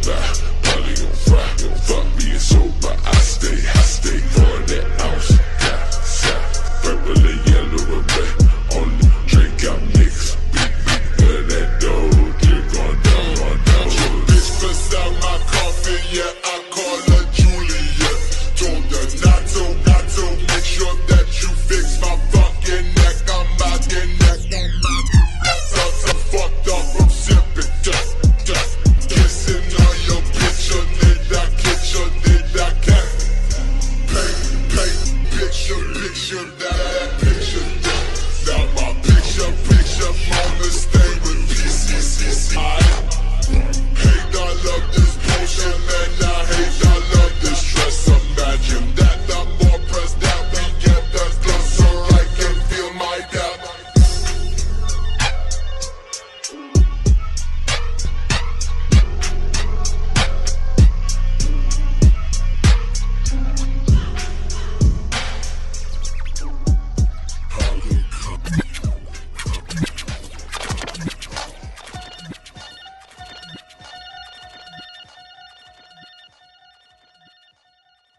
by. Probably gon' fry, fuck being sober. I stay for that ounce. South, purple and yellow and red. On the drink out mix. Beat, that dough. Drink on down. Bitch, bust out my coffee, yeah.